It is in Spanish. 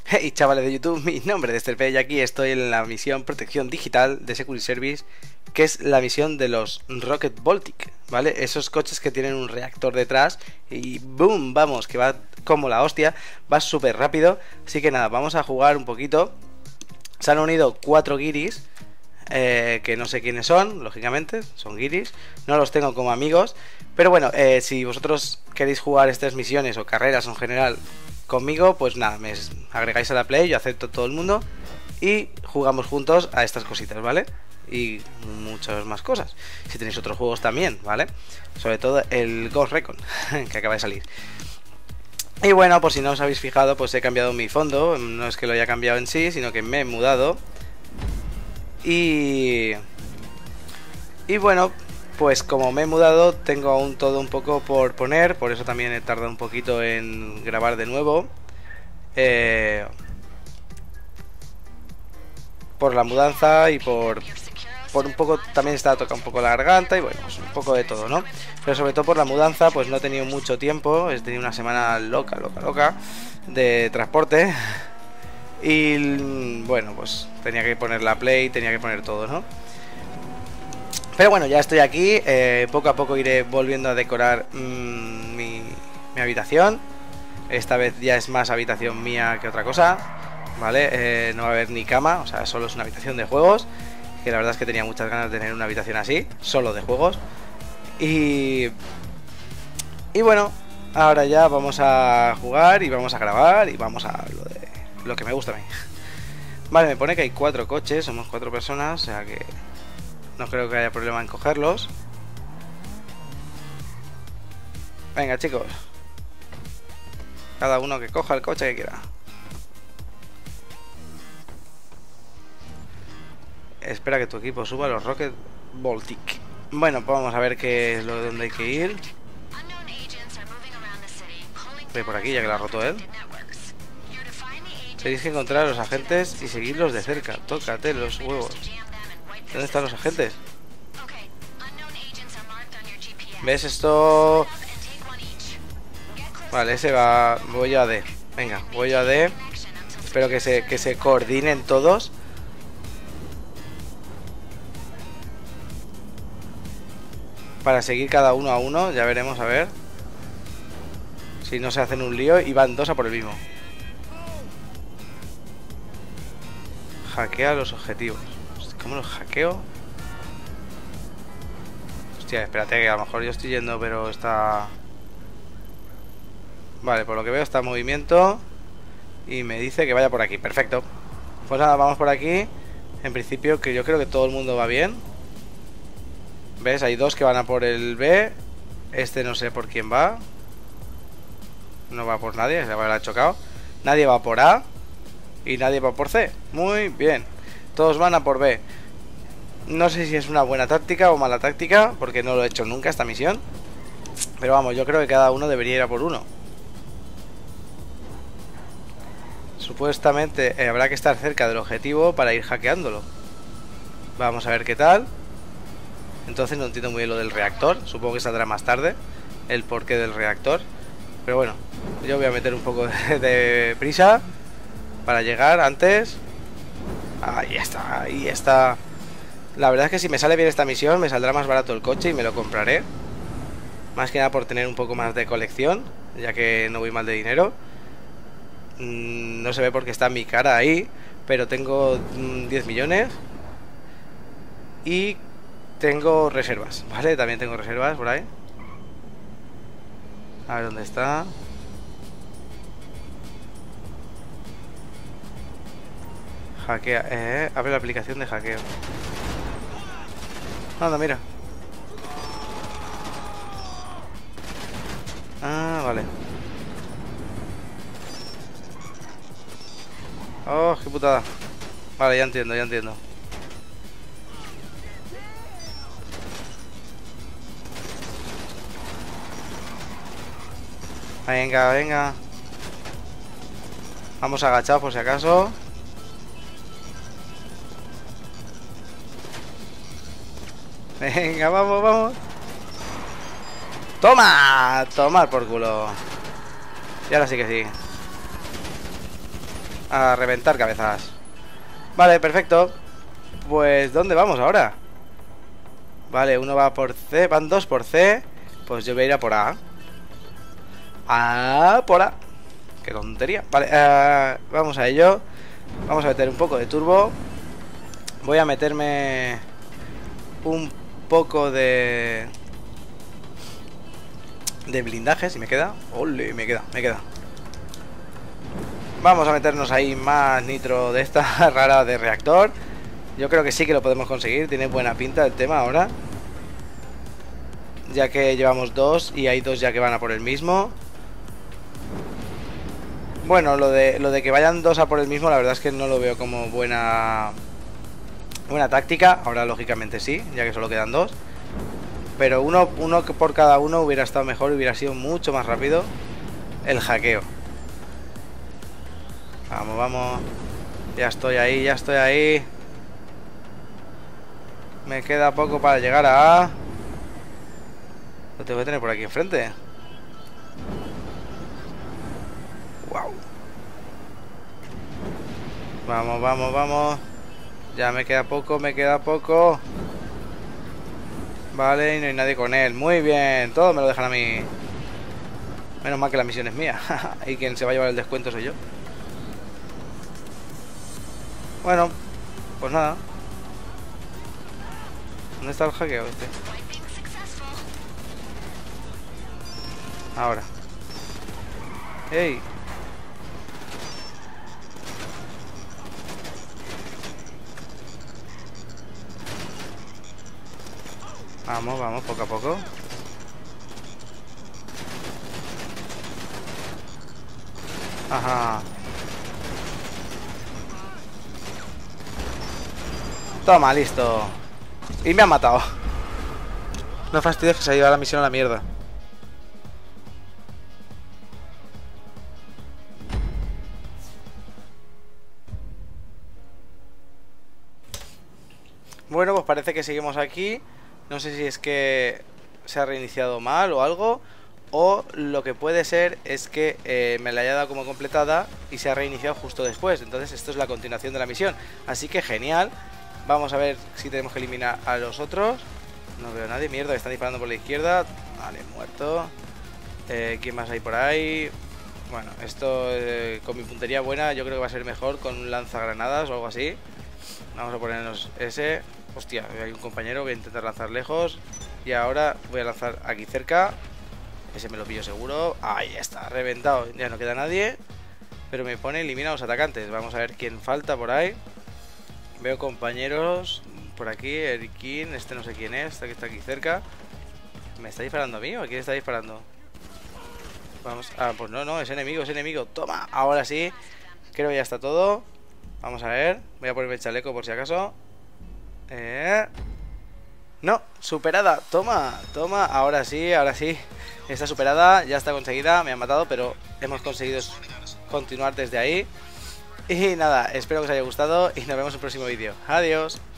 Hey chavales de YouTube, mi nombre es Estelpe y aquí estoy en la misión Protección Digital de Security Service, que es la misión de los Rocket Baltic, ¿vale? Esos coches que tienen un reactor detrás y ¡boom! Vamos, que va como la hostia, va súper rápido. Así que nada, vamos a jugar un poquito. Se han unido 4 guiris, que no sé quiénes son, lógicamente, son guiris. No los tengo como amigos, pero bueno, si vosotros queréis jugar estas misiones o carreras en general conmigo, pues nada, me agregáis a la play, yo acepto todo el mundo y jugamos juntos a estas cositas, ¿vale? Y muchas más cosas. Si tenéis otros juegos también, ¿vale? Sobre todo el Ghost Recon, que acaba de salir. Y bueno, por si no os habéis fijado, pues he cambiado mi fondo. No es que lo haya cambiado en sí, sino que me he mudado. Y bueno, pues como me he mudado, tengo aún todo un poco por poner. Por eso también he tardado un poquito en grabar de nuevo, por la mudanza y por un poco también estaba tocando un poco la garganta. Y bueno, pues un poco de todo, ¿no? Pero sobre todo por la mudanza, pues no he tenido mucho tiempo. He tenido una semana loca de transporte. Y bueno, pues tenía que poner la play, tenía que poner todo, ¿no? Pero bueno, ya estoy aquí. Poco a poco iré volviendo a decorar mi habitación. Esta vez ya es más habitación mía que otra cosa, ¿vale? No va a haber ni cama, o sea, solo es una habitación de juegos. Que la verdad es que tenía muchas ganas de tener una habitación así, solo de juegos. Y bueno, ahora ya vamos a jugar y vamos a grabar y vamos a lo que me gusta a mí. Vale, me pone que hay 4 coches, somos 4 personas, o sea que no creo que haya problema en cogerlos. Venga, chicos. Cada uno que coja el coche que quiera. Espera que tu equipo suba los Rocket Baltic. Bueno, pues vamos a ver qué es lo de donde hay que ir. Voy por aquí, ya que la ha roto él. Tenéis que encontrar a los agentes y seguirlos de cerca. Tócate los huevos. ¿Dónde están los agentes? ¿Ves esto? Vale, ese va. Voy yo a D. Venga, voy yo a D. Espero que se coordinen todos. Para seguir cada uno a uno. Ya veremos, a ver si no se hacen un lío y van 2 a por el mismo. Hackea los objetivos. ¿Cómo los hackeo? Hostia, espérate, que a lo mejor yo estoy yendo, pero está... Vale, por lo que veo está en movimiento y me dice que vaya por aquí. Perfecto. Pues nada, vamos por aquí. En principio, que yo creo que todo el mundo va bien. ¿Ves? Hay 2 que van a por el B. Este no sé por quién va. No va por nadie, se habrá chocado. Nadie va por A y nadie va por C. Muy bien. Todos van a por B. No sé si es una buena táctica o mala táctica, porque no lo he hecho nunca esta misión. Pero vamos, yo creo que cada uno debería ir a por uno. Supuestamente habrá que estar cerca del objetivo para ir hackeándolo. Vamos a ver qué tal. Entonces no entiendo muy bien lo del reactor. Supongo que saldrá más tarde el porqué del reactor. Pero bueno, yo voy a meter un poco de prisa para llegar antes. Ahí está, ahí está. La verdad es que si me sale bien esta misión, me saldrá más barato el coche y me lo compraré. Más que nada por tener un poco más de colección, ya que no voy mal de dinero. No se ve porque está mi cara ahí, pero tengo 10 millones. Y tengo reservas, ¿vale? También tengo reservas por ahí. A ver dónde está. Hackea, abre la aplicación de hackeo. Anda, mira. Ah, vale. Oh, qué putada. Vale, ya entiendo, ya entiendo. Venga, venga. Vamos agachados por si acaso. Venga, vamos, vamos. ¡Toma! Tomar por culo. Y ahora sí que sí. A reventar cabezas. Vale, perfecto. Pues, ¿dónde vamos ahora? Vale, uno va por C, van dos por C. Pues yo voy a ir a por A. Por A. Qué tontería. Vale, vamos a ello. Vamos a meter un poco de turbo. Voy a meterme un poco de blindaje, si me queda. Ole, me queda. Vamos a meternos ahí más nitro de esta rara de reactor. Yo creo que sí que lo podemos conseguir. Tiene buena pinta el tema ahora, ya que llevamos dos y hay dos ya que van a por el mismo. Bueno, lo de que vayan dos a por el mismo, la verdad es que no lo veo como buena táctica. Ahora lógicamente sí, ya que solo quedan dos. Pero uno por cada uno hubiera estado mejor, hubiera sido mucho más rápido el hackeo. Vamos. Ya estoy ahí. Me queda poco para llegar a A. Lo tengo que tener por aquí enfrente. Wow. Vamos. Ya me queda poco. Vale, y no hay nadie con él. Muy bien, todo me lo dejan a mí. Menos mal que la misión es mía. Y quien se va a llevar el descuento soy yo. Bueno, pues nada. ¿Dónde está el hackeo este? Ahora. ¡Ey! Vamos, poco a poco. Ajá. Toma, listo. Y me han matado. No fastidies que se ha llevado la misión a la mierda. Bueno, pues parece que seguimos aquí. No sé si es que se ha reiniciado mal o algo, o lo que puede ser es que me la haya dado como completada y se ha reiniciado justo después. Entonces esto es la continuación de la misión. Así que genial. Vamos a ver si tenemos que eliminar a los otros. No veo a nadie, mierda, están disparando por la izquierda. Vale, muerto. ¿Quién más hay por ahí? Bueno, esto con mi puntería buena yo creo que va a ser mejor con un lanzagranadas o algo así. Vamos a ponernos ese. Hostia, hay un compañero, voy a intentar lanzar lejos. Y ahora voy a lanzar aquí cerca. Ese me lo pillo seguro. Ahí está, reventado. Ya no queda nadie. Pero me pone elimina a los atacantes. Vamos a ver quién falta por ahí. Veo compañeros por aquí. Erikin, este no sé quién es. Este que está aquí cerca. ¿Me está disparando a mí o a quién está disparando? Vamos. Ah, pues no, es enemigo. Toma, ahora sí. Creo que ya está todo. Vamos a ver. Voy a ponerme el chaleco por si acaso. No, superada. Toma. Ahora sí. Está superada, ya está conseguida. Me han matado, pero hemos conseguido continuar desde ahí. Y nada, espero que os haya gustado y nos vemos en el próximo vídeo. Adiós.